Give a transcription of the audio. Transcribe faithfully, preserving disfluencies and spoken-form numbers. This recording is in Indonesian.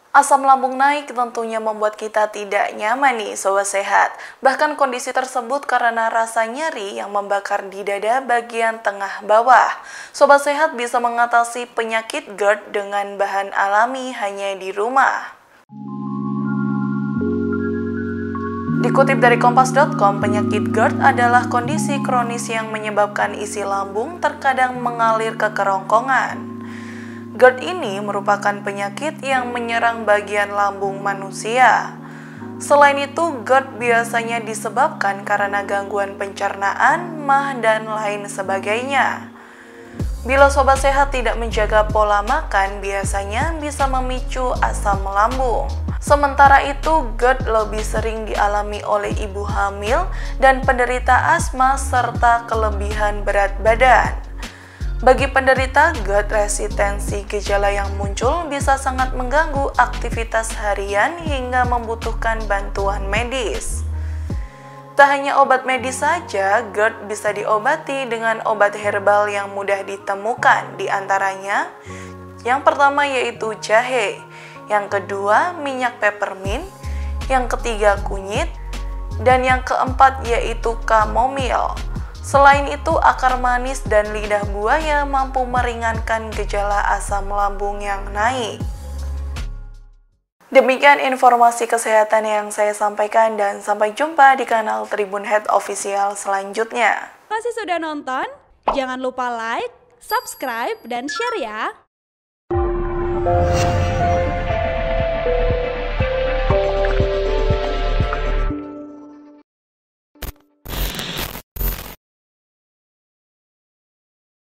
Asam lambung naik tentunya membuat kita tidak nyaman nih sobat sehat. Bahkan kondisi tersebut karena rasa nyeri yang membakar di dada bagian tengah bawah. Sobat sehat bisa mengatasi penyakit GERD dengan bahan alami hanya di rumah. Dikutip dari kompas titik com, penyakit GERD adalah kondisi kronis yang menyebabkan isi lambung terkadang mengalir ke kerongkongan. GERD ini merupakan penyakit yang menyerang bagian lambung manusia. Selain itu, GERD biasanya disebabkan karena gangguan pencernaan, MAH, dan lain sebagainya. Bila sobat sehat tidak menjaga pola makan, biasanya bisa memicu asam lambung. Sementara itu, GERD lebih sering dialami oleh ibu hamil dan penderita asma serta kelebihan berat badan. Bagi penderita GERD, resistensi gejala yang muncul bisa sangat mengganggu aktivitas harian hingga membutuhkan bantuan medis. Tak hanya obat medis saja, GERD bisa diobati dengan obat herbal yang mudah ditemukan, di antaranya yang pertama yaitu jahe, yang kedua minyak peppermint, yang ketiga kunyit, dan yang keempat yaitu chamomile. Selain itu, akar manis dan lidah buaya mampu meringankan gejala asam lambung yang naik. Demikian informasi kesehatan yang saya sampaikan dan sampai jumpa di kanal Tribun Head Official selanjutnya. Terima kasih sudah nonton, jangan lupa like, subscribe, dan share ya.